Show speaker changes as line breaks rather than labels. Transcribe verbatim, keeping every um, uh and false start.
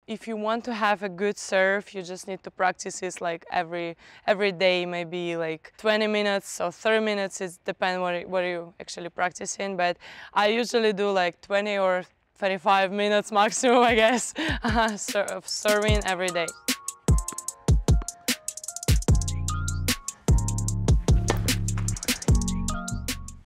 if you want to have a good serve, you just need to practice it like every every day, maybe like twenty minutes or thirty minutes. It depends what what you actually practicing. But I usually do like twenty or thirty-five minutes maximum, I guess, of serving every day.